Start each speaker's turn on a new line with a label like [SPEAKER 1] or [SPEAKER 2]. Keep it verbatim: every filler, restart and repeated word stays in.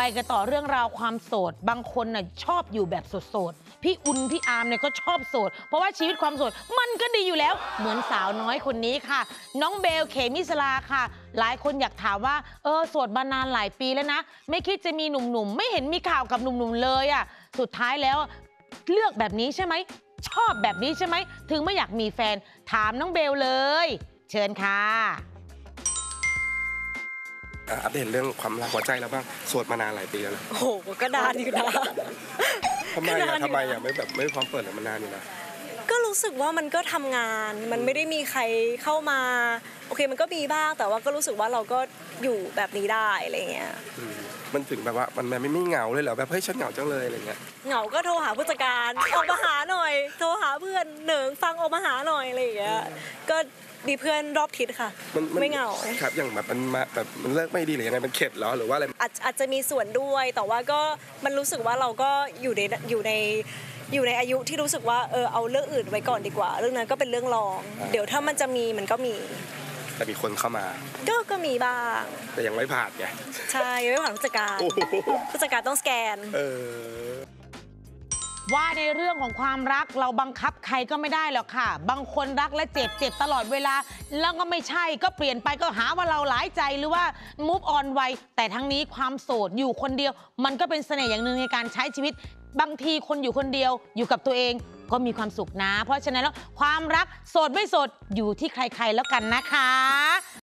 [SPEAKER 1] กันต่อเรื่องราวความโสดบางคนน่ะชอบอยู่แบบโสดๆพี่อุ่นพี่อาร์มเนี่ยก็ชอบโสดเพราะว่าชีวิตความโสดมันก็ดีอยู่แล้วเหมือนสาวน้อยคนนี้ค่ะน้องเบลเขมิสลาค่ะหลายคนอยากถามว่าเออโสดมานานหลายปีแล้วนะไม่คิดจะมีหนุ่มๆไม่เห็นมีข่าวกับหนุ่มๆเลยอ่ะสุดท้ายแล้วเลือกแบบนี้ใช่ไหมชอบแบบนี้ใช่ไหมถึงไม่อยากมีแฟนถามน้องเบลเลยเชิญค่ะ
[SPEAKER 2] อัปเดตเรื่องความรักหัวใจแล้วบ้างโสดมานานหลายปีแล้วนะ
[SPEAKER 3] โอ้โหก็นานอยู่นะ
[SPEAKER 2] ทำไมอ่ะทำไมอ่ะไม่แบบไม่พร้อมเปิดเลยมันนานอยู่นะ
[SPEAKER 3] ก็รู้สึกว่ามันก็ทำงานมันไม่ได้มีใครเข้ามาโอเคมันก็มีบ้างแต่ว่าก็รู้สึกว่าเราก็อยู่แบบนี้ได้อะไรเงี้ย
[SPEAKER 2] มันถึงแบบว่ามันไม่ไม่เหงาเลยเหรอแบบเฮ้ยฉันเหงาจังเลยอะไรเงี้ย
[SPEAKER 3] เหงาก็โทรหาผู้จัดการออกมาหาหน่อยโทรหาเพื่อนเหนิงฟังออกมาหาหน่อยอะไรอย่างเงี้ยก็มีเพื่อนรอบทิศค่ะไม่เหงา
[SPEAKER 2] ครับอย่างแบบมันมาแบบมันเลิกไม่ดีหรือยังไงมันเข็ดเหรอหรือว่าอะไร
[SPEAKER 3] อาจอาจจะมีส่วนด้วยแต่ว่าก็มันรู้สึกว่าเราก็อยู่ในอยู่ในอยู่ในอายุที่รู้สึกว่าเออเอาเรื่องอื่นไว้ก่อนดีกว่าเรื่องนั้นก็เป็นเรื่องรองเดี๋ยวถ้ามันจะมีมันก็มี
[SPEAKER 2] แต่มีคนเข้ามา
[SPEAKER 3] ก็ก็มีบ้าง
[SPEAKER 2] แต่ยังไม่ผ่านไง
[SPEAKER 3] ใช่ยังไม่ผ่านผู้จัดการผู้จัดการต้องสแกน
[SPEAKER 2] เออ
[SPEAKER 1] ว่าในเรื่องของความรักเราบังคับใครก็ไม่ได้หรอกค่ะบางคนรักและเจ็บเจ็บตลอดเวลาแล้วก็ไม่ใช่ก็เปลี่ยนไปก็หาว่าเราหลายใจหรือว่า move on ไวแต่ทั้งนี้ความโสดอยู่คนเดียวมันก็เป็นเสน่ห์อย่างหนึ่งในการใช้ชีวิตบางทีคนอยู่คนเดียวอยู่กับตัวเองก็มีความสุขนะเพราะฉะนั้นแล้วความรักโสดไม่โสดอยู่ที่ใครๆแล้วกันนะคะ